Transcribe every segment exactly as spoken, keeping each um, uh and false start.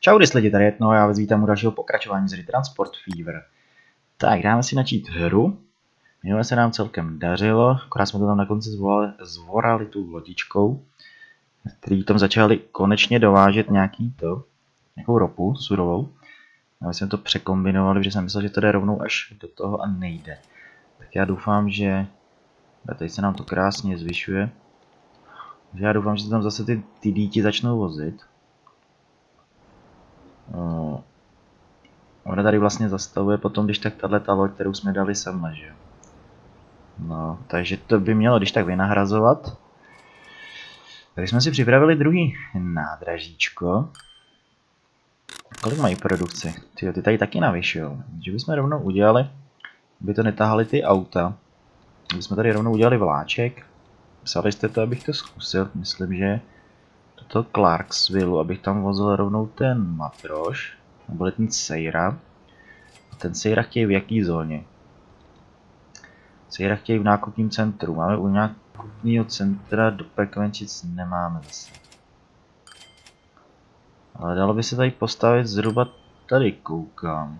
Čau lidi, tady je no, já vás vítám u dalšího pokračování z Transport Fever. Tak, dáme si načít hru. Minule se nám celkem dařilo, akorát jsme to tam na konci zvolali, zvorali tu lodičkou, který tam začali konečně dovážet nějaký to, nějakou ropu surovou. A my jsme to překombinovali, protože jsem myslel, že to jde rovnou až do toho a nejde. Tak já doufám, že... A teď se nám to krásně zvyšuje. Takže já doufám, že tam zase ty, ty díti začnou vozit. Uh, ona tady vlastně zastavuje potom, když tak tato loď, kterou jsme dali sem, že jo. No, takže to by mělo když tak vynahrazovat. Tak jsme si připravili druhý nádražíčko. Kolik mají produkci? Tyjo, ty tady taky navyšujou. Že bychom rovnou udělali, aby to netahali ty auta. Bychom tady rovnou udělali vláček. Psali jste to, abych to zkusil. Myslím, že toto Clarksville, abych tam vozil rovnou ten Matroš. Nebo ten Sejra. Ten Sejra chtějí v jaký zóně? Sejra chtějí v nákupním centru. Máme u nákupního centra do Pekvenčic nemáme zase. Ale dalo by se tady postavit zhruba tady, koukám.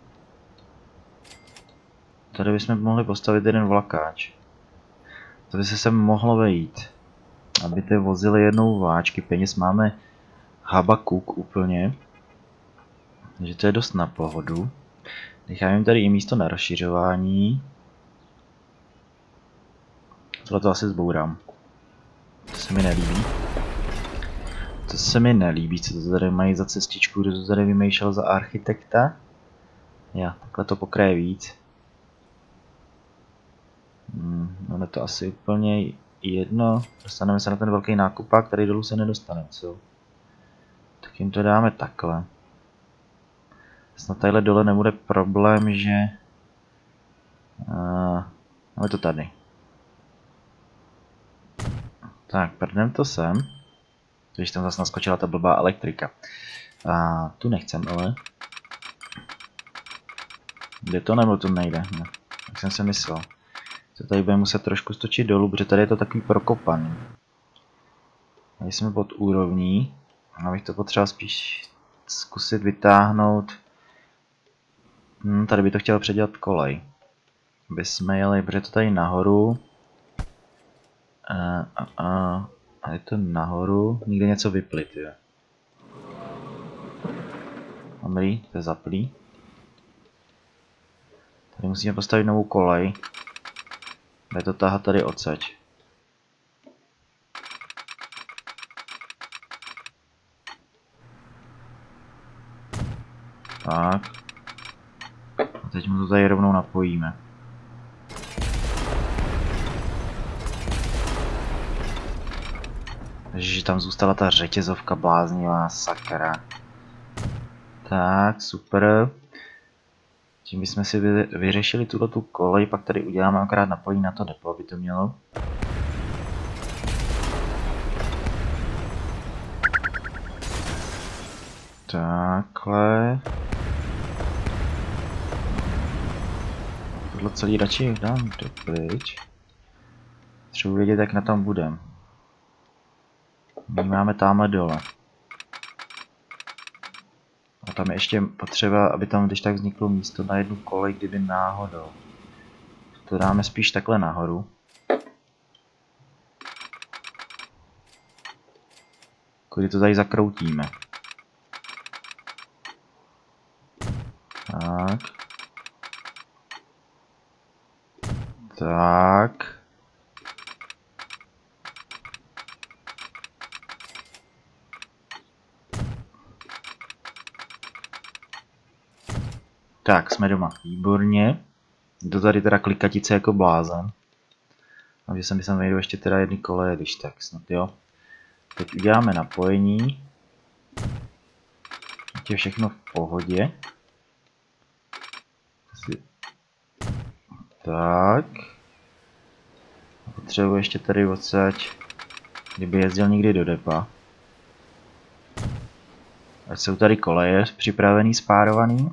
Tady bychom mohli postavit jeden vlakáč. To by se sem mohlo vejít. Aby ty vozily jednou váčky. Peněz máme Habakuk úplně. Takže to je dost na pohodu. Necháme jim tady i místo na rozšiřování. Tohle to asi zbourám. To se mi nelíbí. To se mi nelíbí, co to tady mají za cestičku, kdo to tady vymýšlel za architekta. Já, takhle to pokraje víc. Hmm, no to asi úplně jedno. Dostaneme se na ten velký nákupák, tady dolů se nedostane, co? Tak jim to dáme takhle. Snad tadyhle dole nebude problém, že... Uh, máme to tady. Tak, prdnem to sem. Když tam zase naskočila ta blbá elektrika. A tu nechcem, ale... Jde to nebo to nejde? Ne. Tak jsem si myslel. To tady budeme muset trošku stočit dolů, protože tady je to takový prokopaný. Tady jsme pod úrovní. Abych to potřeboval spíš zkusit vytáhnout. Hmm, tady by to chtěl předělat kolej. Aby jsme jeli, protože to tady nahoru. A, a, a, a je to nahoru. Nikde něco vyplit, jo. Dobrý, to je zaplý. Tady musíme postavit novou kolej. Bude to tahat tady odsaď. Tak. A teď mu to tady rovnou napojíme. Takže tam zůstala ta řetězovka bláznivá, sakra. Tak, super. Tím bychom si vyřešili tuto tu kolej, pak tady uděláme akorát napojení na to depo, aby to mělo. Takhle. Tohle celý radši dám dopryč. Třeba vědět, jak na tom budem. My máme tamhle dole. A tam je ještě potřeba, aby tam když tak vzniklo místo na jednu kolej, kdyby náhodou. To dáme spíš takhle nahoru. Kdy to tady zakroutíme. Tak. Tak. Tak, jsme doma. Výborně. To tady teda klikatice jako blázen. Takže se mi sem vejdu ještě teda jedny koleje, když tak snad jo. Teď uděláme napojení. Teď je všechno v pohodě. Tak. Potřebuji ještě tady odsaď, kdyby jezdil někdy do depa. Ať jsou tady koleje připravený, spárovaný.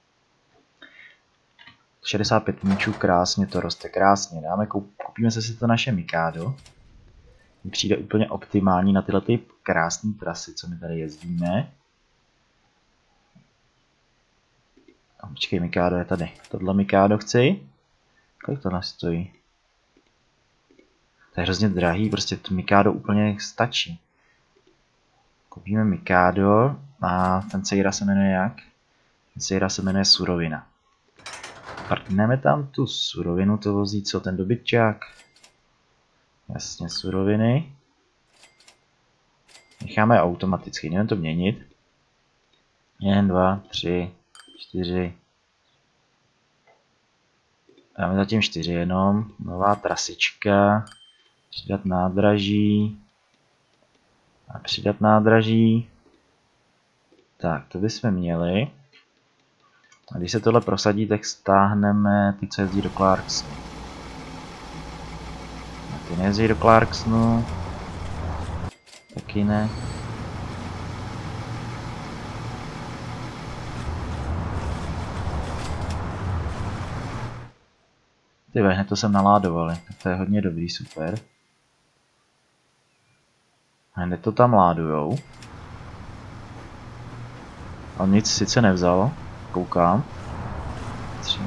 šedesát pět míčů, krásně to roste, krásně. Dáme, koupíme se si to naše Mikado. Mi přijde úplně optimální na tyhle ty krásné trasy, co my tady jezdíme. Počkej, Mikado je tady. Tohle Mikado chci. Kolik to nás stojí? To je hrozně drahý, prostě to Mikado úplně stačí. Koupíme Mikado a ten Seira se jmenuje jak? Ten Seira se jmenuje Surovina. Partneme tam tu surovinu, to vozí co? Ten dobytčák? Jasně, suroviny. Necháme automaticky, nevím to měnit. Jeden, dva, tři, čtyři. Dáme zatím čtyři jenom. Nová trasička. Přidat nádraží. A přidat nádraží. Tak, to bychom měli. A když se tohle prosadí, tak stáhneme ty, co jezdí do Clarksonu. A ty nejezdí do Clarksonu. Taky ne. Ty hned to jsem naládovali, tak to je hodně dobrý, super. Hned to tam ládujou. On nic sice nevzal, koukám. Tři.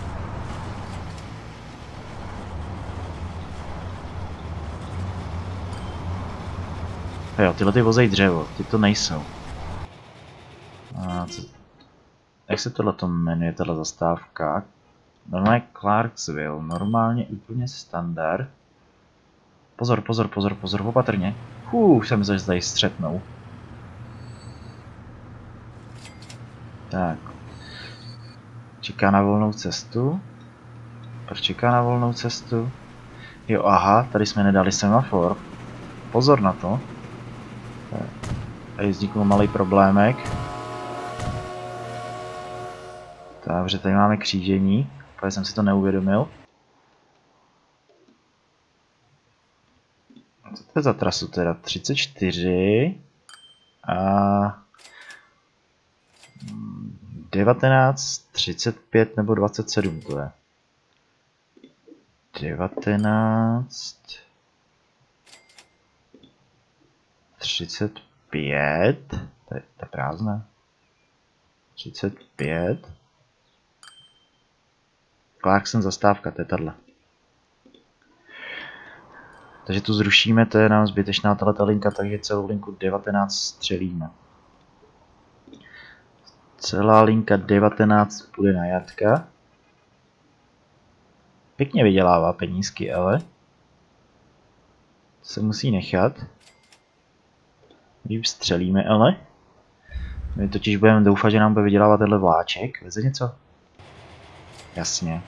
Jo, tyhle ty vozej dřevo, ty to nejsou. A co... Jak se tohle jmenuje, tahle zastávka? Normálně Clarksville, normálně úplně standard. Pozor, pozor, pozor, pozor, opatrně. Hů, jsem se tady střetnou. Tak. Čeká na volnou cestu. Proč čeká na volnou cestu? Jo, aha, tady jsme nedali semafor. Pozor na to. Tady vznikl malý problémek. Takže tady máme křížení. Protože jsem si to neuvědomil. Co to je za trasu teda? třicet čtyři a devatenáct, třicet pět nebo dvacet sedm to je. devatenáct, třicet pět, to je, to je prázdné. třicet pět. Clarkson zastávka, to je tato. Takže tu zrušíme, to je nám zbytečná tato linka, takže celou linku devatenáct střelíme. Celá linka devatenáct půjde na jatka. Pěkně vydělává penízky, ale se musí nechat. Líp střelíme, ale my totiž budeme doufat, že nám bude vydělávat tenhle vláček. Veze něco? Jasně.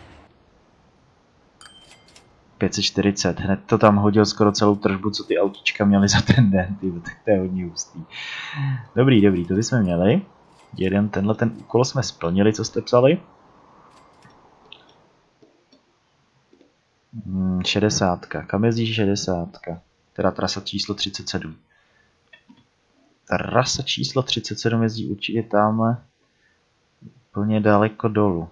pět set čtyřicet, hned to tam hodil skoro celou tržbu, co ty autička měly za ten den, tyjo, tak to je hodně hustý. Dobrý, dobrý, to bychom měli. Jeden, tenhle ten úkol jsme splnili, co jste psali. Hmm, šedesátka, kam jezdí šedesátka? Teda trasa číslo třicet sedm. Trasa číslo třicet sedm jezdí určitě tamhle úplně daleko dolů.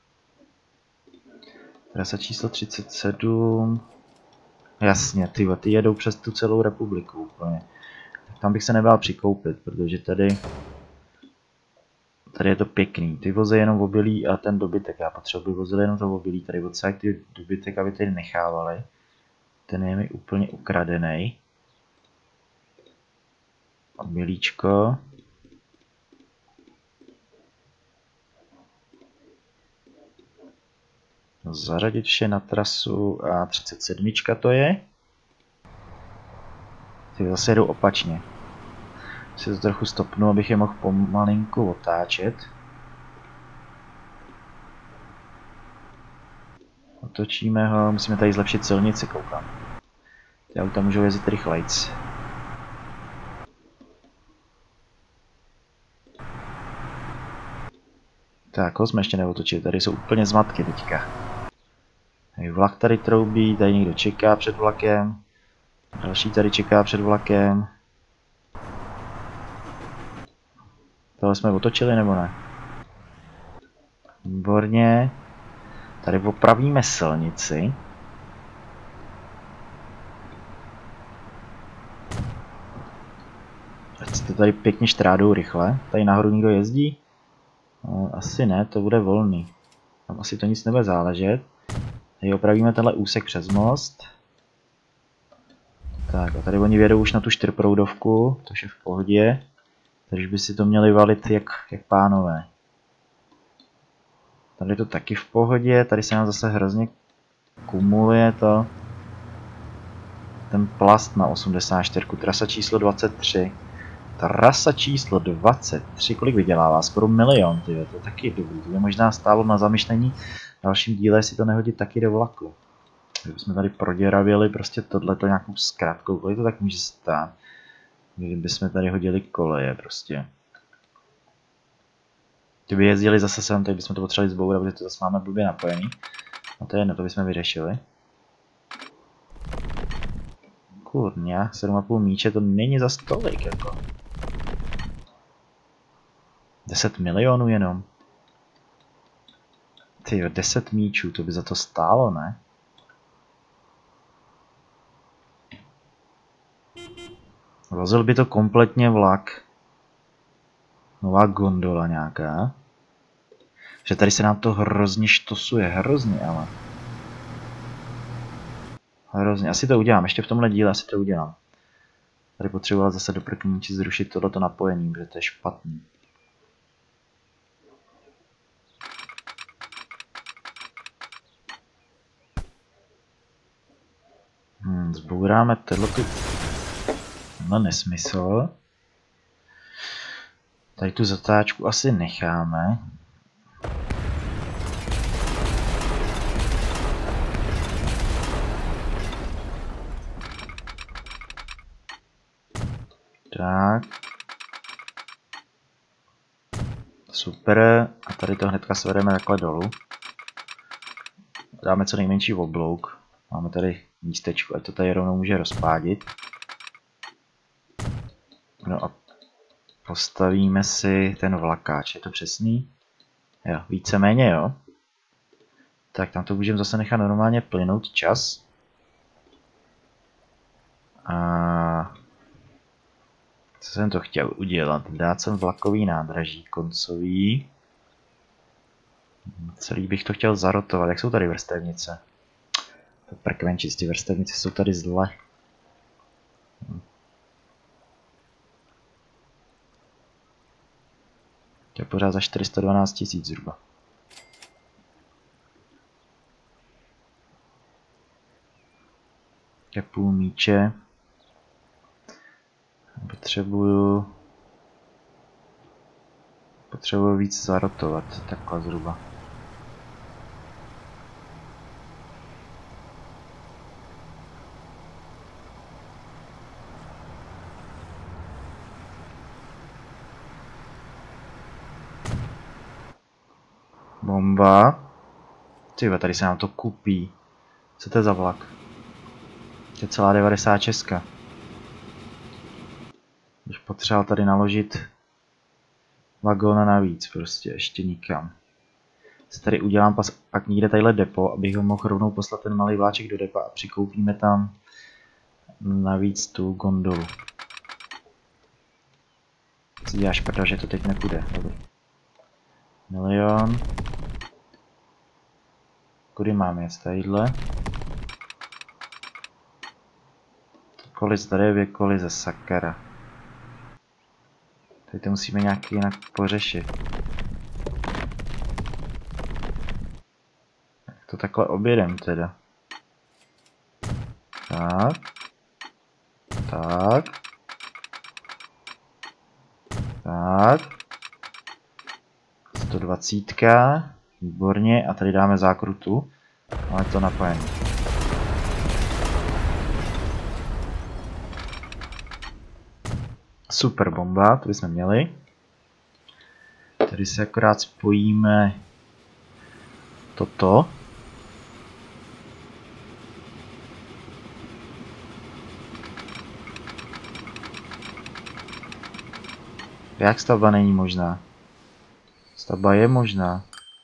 Trasa číslo třicet sedm. Jasně, ty, ty jedou přes tu celou republiku úplně. Tam bych se nebál přikoupit, protože tady tady je to pěkný. Ty vozy jenom obilí a ten dobytek. Já potřebuji vozit jenom to obilí. Tady odsaď ty dobytek, aby tady nechávali. Ten je mi úplně ukradený. Obilíčko. Zařadit vše na trasu a třicet sedm to je. Ty zase jedou opačně. Si to trochu stopnu, abych je mohl pomalinku otáčet. Otočíme ho, musíme tady zlepšit silnici, koukám. Ty auta můžou jezdit rychlejc. Tak, ho jsme ještě neotočili, tady jsou úplně zmatky teďka. Tady vlak tady troubí, tady někdo čeká před vlakem. Další tady čeká před vlakem. Tohle jsme otočili nebo ne? Výborně. Tady opravíme silnici. Ať se to tady pěkně štrádou rychle. Tady nahoru někdo jezdí? No, asi ne, to bude volný. Tam asi to nic nebude záležet. Tady opravíme tenhle úsek přes most. Tak a tady oni vědou už na tu čtyřproudovku, což je v pohodě. Takže by si to měli valit jak, jak pánové. Tady je to taky v pohodě, tady se nám zase hrozně kumuluje to. Ten plast na osmdesát čtyři, trasa číslo dvacet tři. Trasa číslo dvacet tři, kolik vydělává? Skoro milion, tyhle, to je taky dobrý. To by možná stálo na zamyšlení v dalším díle, jestli to nehodit taky do vlaku. Kdybychom tady proděravili prostě tohleto nějakou zkrátkou, kolik to tak může stát? Kdybychom tady hodili koleje prostě. Kdyby jezdili zase sem, tak bychom to potřebovali zbourat, protože to zase máme blbě napojený. No to je jedno, to bychom vyřešili. Kurňa, sedm a půl míče, to není za stolik jako. deset milionů jenom. Tyjo, deset míčů, to by za to stálo, ne? Vozil by to kompletně vlak. Nová gondola nějaká. Že tady se nám to hrozně štosuje, hrozně ale. Hrozně, asi to udělám, ještě v tomhle díle asi to udělám. Tady potřeboval zase do prkníči zrušit tohleto napojení, protože to je špatný. Hmm, zbouráme tohleto... No nesmysl. Tady tu zatáčku asi necháme. Tak. Super. A tady to hnedka svedeme takhle dolů. Dáme co nejmenší oblouk. Máme tady místečko, ať to tady rovnou může rozpádit. No a postavíme si ten vlakáč. Je to přesný? Jo, víceméně jo. Tak tam to můžeme zase nechat normálně plynout čas. A... Co jsem to chtěl udělat? Dát sem vlakový nádraží koncový. Celý bych to chtěl zarotovat. Jak jsou tady vrstevnice? Prkvenčí, ty vrstevnice jsou tady zle. To je pořád za čtyři sta dvanáct tisíc zhruba. Je půl míče. Potřebuju... Potřebuju víc zarotovat, takhle zhruba. Bomba. Tyhle, tady se nám to kupí. Co to je za vlak? To je celá devadesát šest. Když potřeboval tady naložit vagóna navíc, prostě ještě nikam. Si tady udělám pas, pak někde tadyhle depo, abych ho mohl rovnou poslat ten malý vláček do depa a přikoupíme tam navíc tu gondolu. Si děláš prdel, že to teď nepůjde. Dobrý. Milion. Kudy mám jet? Tadyhle. Koliz, tady je věkolize, sakara. Tady to musíme nějak jinak pořešit. Tak to takhle objedem teda. Tak. Tak. Tak. sto dvacet. Výborně. A tady dáme zákrutu. Máme to napojení. Super bomba, to bychom měli. Tady se akorát spojíme toto. Jak stavba není možná? Stavba je možná.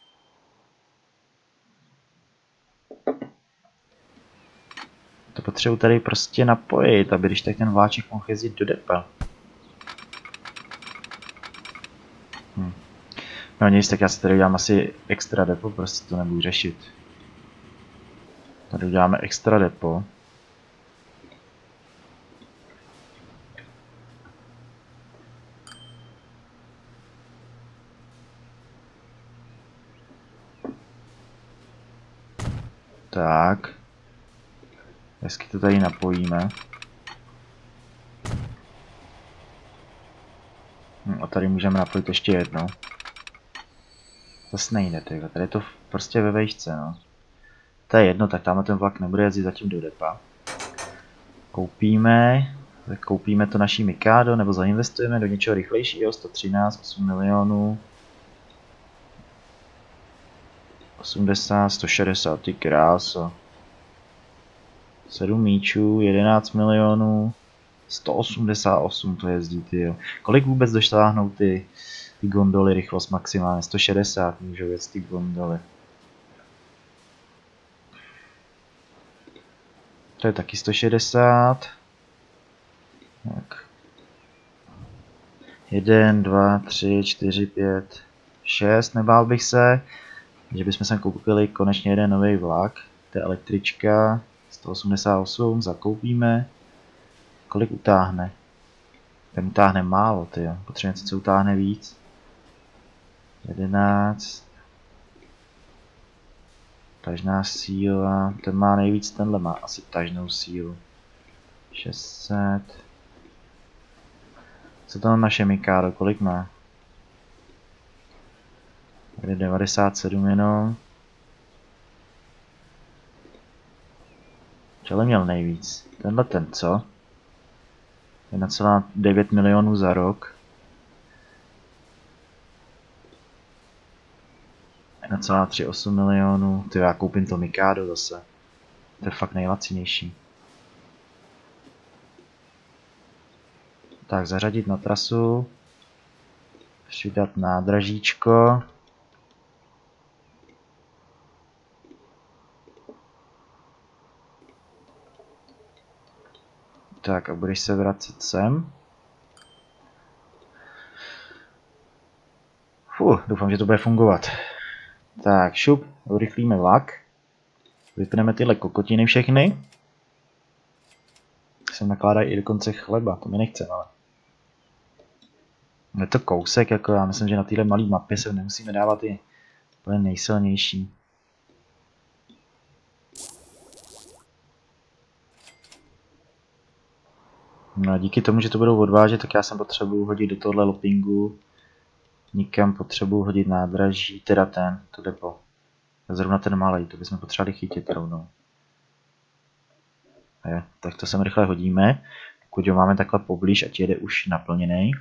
To potřebuji tady prostě napojit, aby když tak ten vláček mohl jezdit do depa. Hm. No nic, tak já si tady udělám asi extra depo, prostě to nebudu řešit. Tady uděláme extra depo. Tak. Hezky to tady napojíme. Hm, a tady můžeme napojit ještě jedno. Zase nejde, tyhle. Tady je to prostě ve vejšce, no. To je jedno, tak tamhle ten vlak nebude jezdit zatím do depa. Koupíme, tak koupíme to naší Mikado, nebo zainvestujeme do něčeho rychlejšího, sto třináct, osm milionů. osmdesát, sto šedesát, ty kráso. sedm míčů, jedenáct milionů. sto osmdesát osm to jezdí, tyjo. Kolik vůbec doštáhnou ty, ty gondoly rychlost maximálně? sto šedesát můžou jet ty gondoly. To je taky sto šedesát. Tak. Jeden, dva, tři, čtyři, pět, šest, nebál bych se, že bychom sem koupili konečně jeden nový vlak. To je električka, sto osmdesát osm, zakoupíme. Kolik utáhne? Ten utáhne málo, tyjo. Potřebujeme něco, co utáhne víc. jedenáct. Tažná síla, ten má nejvíc, tenhle má asi tažnou sílu. šest set. Co to naše Mikado, kolik má? Tady devadesát sedm jenom. Čele měl nejvíc? Tenhle ten co? jedna celá devět milionů za rok. jedna celá třicet osm milionů. Ty já koupím to Mikado zase. To je fakt nejlacinější. Tak zařadit na trasu. Přidat nádražíčko. Tak a budeš se vracet sem. Fuh, doufám, že to bude fungovat. Tak, šup, urychlíme vlak. Vypneme tyhle kokotiny všechny. Sem nakládají i dokonce chleba, to mi nechce, ale. Je to kousek, jako já myslím, že na téhle malé mapě se nemusíme dávat i úplně nejsilnější. No a díky tomu, že to budou odvážet, tak já jsem potřebuju hodit do tohle loopingu. Nikam potřebuju hodit nádraží, teda ten, to depo. Zrovna ten malej, to bychom potřebovali chytit rovnou. Je, tak to sem rychle hodíme, pokud ho máme takhle poblíž, ať jede už naplněný.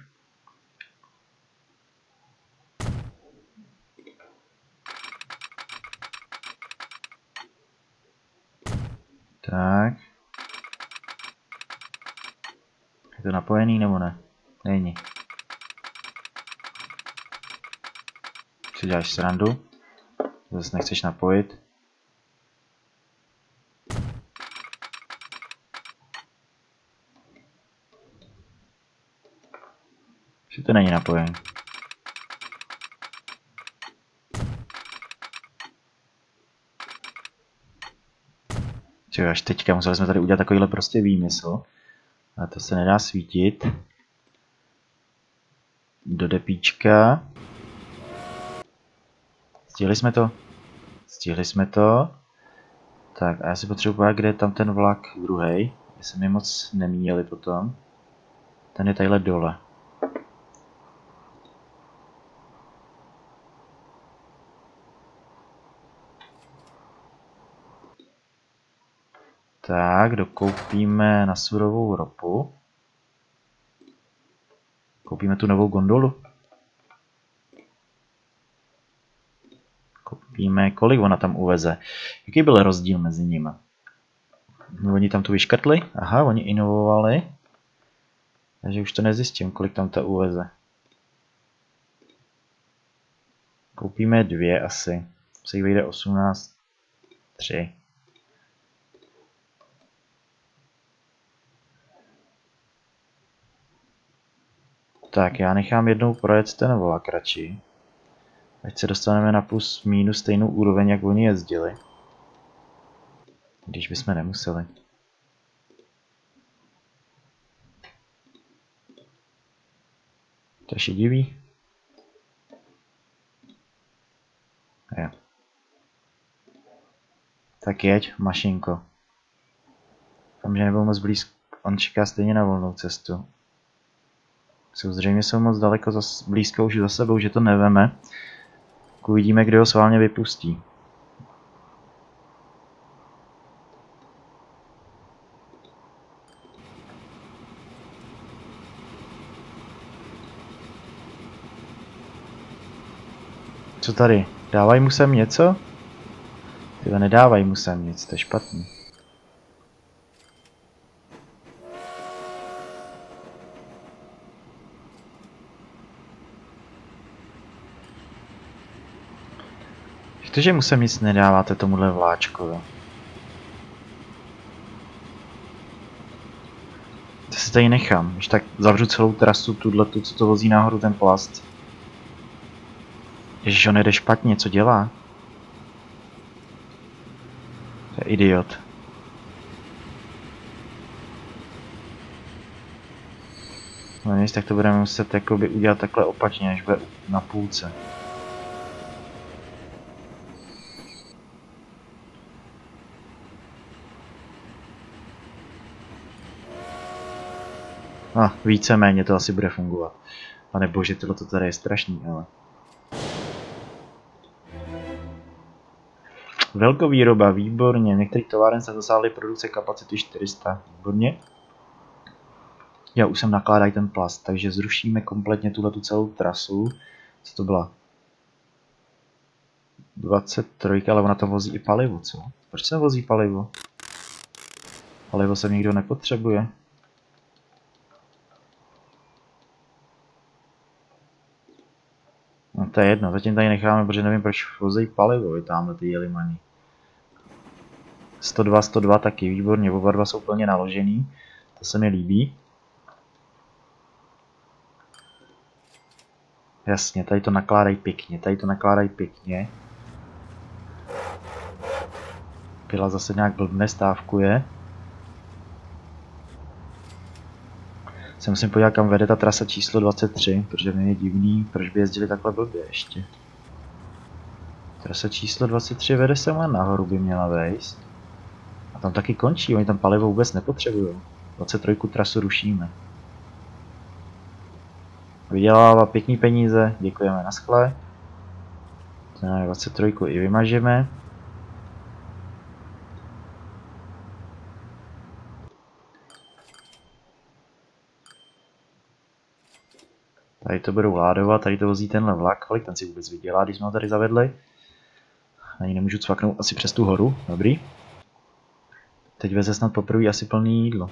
Tak. Je to napojený nebo ne? Není. Si děláš srandu? Zase nechceš napojit. Že to není napojený. Čeho, až teďka museli jsme tady udělat takovýhle prostě výmysl. Ale to se nedá svítit. Do depíčka. Stihli jsme to? Stihli jsme to. Tak a já si potřebuji podívat, kde je tam ten vlak druhý. My jsme je moc nemíjeli potom. Ten je tadyhle dole. Tak, dokoupíme na surovou ropu. Koupíme tu novou gondolu. Koupíme, kolik ona tam uveze. Jaký byl rozdíl mezi nimi? No, oni tam tu vyškrtli? Aha, oni inovovali. Takže už to nezjistím, kolik tam ta uveze. Koupíme dvě asi. Se jich vyjde osmnáct. tři. Tak, já nechám jednou projet ten vlak radši. Ať se dostaneme na plus minus stejnou úroveň, jak oni jezdili. Když bychom nemuseli. To je šedivý. Jo. Tak jeď, mašinko. Tam, že nebyl moc blízko. On čeká stejně na volnou cestu. Jsou zřejmě jsou moc daleko zas, blízko už za sebou, že to neveme. Uvidíme, kdo ho sválně vypustí. Co tady? Dávají mu sem něco? Tyhle nedávají mu sem nic, to je špatný. Jak to, že mu sem nic nedáváte tomuhle vláčkovi? To si tady nechám, když tak zavřu celou trasu, tuhle, co to vozí nahoru ten plast. Ježiš, on jede špatně, co dělá? To je idiot. No nic, tak to budeme muset jakoby udělat takhle opačně, až bude na půlce. A víceméně to asi bude fungovat. Pane bože, tohle tady je strašný, ale... Velkovýroba, výborně. Některých továren se dosáhly produkce kapacity čtyři sta. Výborně. Já už jsem nakládají ten plast, takže zrušíme kompletně tuhletu celou trasu. Co to byla? dvacet tři, ale ona to vozí i palivo, co? Proč se vozí palivo? Palivo se nikdo nepotřebuje. No to je jedno, zatím tady necháme, protože nevím, proč vozí palivo, je tamhle ty jelimaní. sto dva, sto dva taky, výborně, oba dva jsou plně naložený, to se mi líbí. Jasně, tady to nakládají pěkně, tady to nakládají pěkně. Pila zase nějak blbne, stávkuje. Se musím podívat, kam vede ta trasa číslo dvacet tři, protože mě je divný, proč by jezdili takhle blbě ještě. Trasa číslo dvacet tři vede se má nahoru, by měla vejst. A tam taky končí, oni tam palivo vůbec nepotřebují. dvacet tři trasu rušíme. Vydělává pěkný peníze, děkujeme, naschle. dvacet tři i vymažeme. Tady to budou ládovat, tady to vozí tenhle vlak, kolik ten si vůbec vydělá, když jsme ho tady zavedli. Ani nemůžu cvaknout asi přes tu horu, dobrý. Teď veze snad poprvé asi plný jídlo.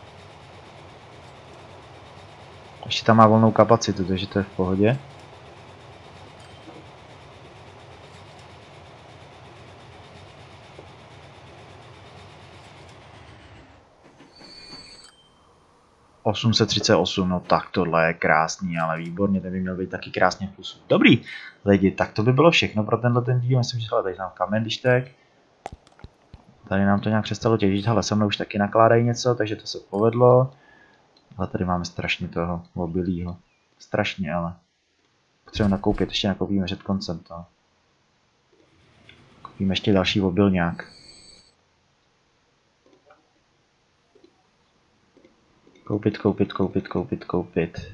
Ještě tam má volnou kapacitu, takže to je v pohodě. osm set třicet osm, no tak tohle je krásný, ale výborně, ten by měl být taky krásně v plusu. Dobrý, lidi, tak to by bylo všechno pro tenhle ten díl, myslím, že tady nám kamen, když tak. Tady nám to nějak přestalo těžit, hele, se mnou už taky nakládají něco, takže to se povedlo. Ale tady máme strašně toho obilího, strašně, ale. Potřebujeme nakoupit, ještě nakoupíme před koncem to. Koupíme ještě další obilňák. Koupit, koupit, koupit, koupit, koupit.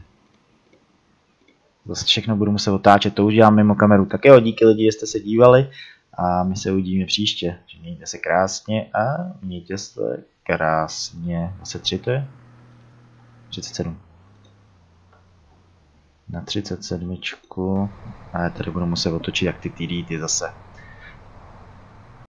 Zase všechno budu muset otáčet, to už dělám mimo kameru. Tak jo, díky lidi, že jste se dívali a my se uvidíme příště. Mějte se krásně a mějte se krásně. dvacet tři to je? třicet sedm. Na třicet sedm. A já tady budu muset otočit jak ty T D T zase.